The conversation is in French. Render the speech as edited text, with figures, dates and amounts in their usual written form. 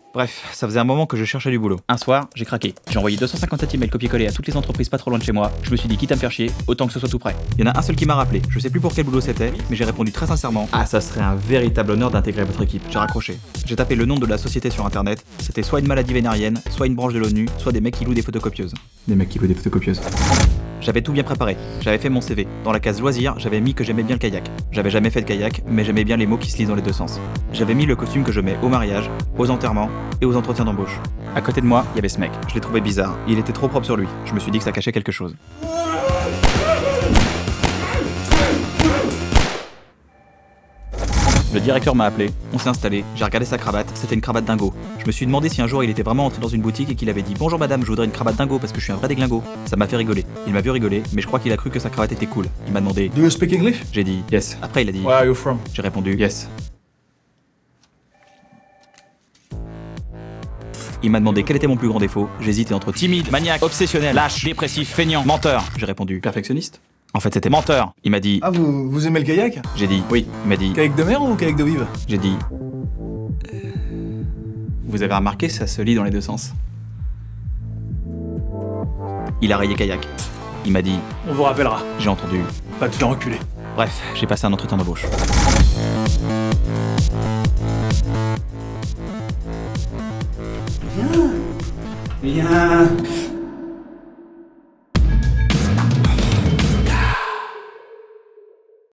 Bref, ça faisait un moment que je cherchais du boulot. Un soir, j'ai craqué. J'ai envoyé 257 emails copier-coller à toutes les entreprises pas trop loin de chez moi. Je me suis dit, quitte à me faire chier, autant que ce soit tout prêt. Il y en a un seul qui m'a rappelé. Je sais plus pour quel boulot c'était, mais j'ai répondu très sincèrement. Ah, ça serait un véritable honneur d'intégrer votre équipe. J'ai raccroché. J'ai tapé le nom de la société sur internet. C'était soit une maladie vénérienne, soit une branche de l'ONU, soit des mecs qui louent des photocopieuses. Des mecs qui louent des photocopieuses. J'avais tout bien préparé, j'avais fait mon CV. Dans la case loisirs, j'avais mis que j'aimais bien le kayak. J'avais jamais fait de kayak, mais j'aimais bien les mots qui se lisent dans les deux sens. J'avais mis le costume que je mets au mariage, aux enterrements et aux entretiens d'embauche. À côté de moi, il y avait ce mec. Je l'ai trouvé bizarre. Il était trop propre sur lui. Je me suis dit que ça cachait quelque chose. Le directeur m'a appelé, on s'est installé, j'ai regardé sa cravate, c'était une cravate dingo. Je me suis demandé si un jour il était vraiment entré dans une boutique et qu'il avait dit « Bonjour madame, je voudrais une cravate dingo parce que je suis un vrai déglingo ». Ça m'a fait rigoler. Il m'a vu rigoler, mais je crois qu'il a cru que sa cravate était cool. Il m'a demandé « Do you speak English? » J'ai dit « Yes ». Après il a dit « Where are you from? » J'ai répondu « Yes ». Il m'a demandé quel était mon plus grand défaut. J'hésitais entre timide, maniaque, obsessionnel, lâche, dépressif, feignant, menteur. J'ai répondu perfectionniste. En fait, c'était menteur. Il m'a dit Ah, vous aimez le kayak? J'ai dit oui. Il m'a dit Kayak de mer ou kayak d'eau vive? J'ai dit Vous avez remarqué, ça se lit dans les deux sens. Il a rayé kayak. Il m'a dit On vous rappellera. J'ai entendu. Pas te faire reculer. Bref, j'ai passé un entretien d'embauche. Viens.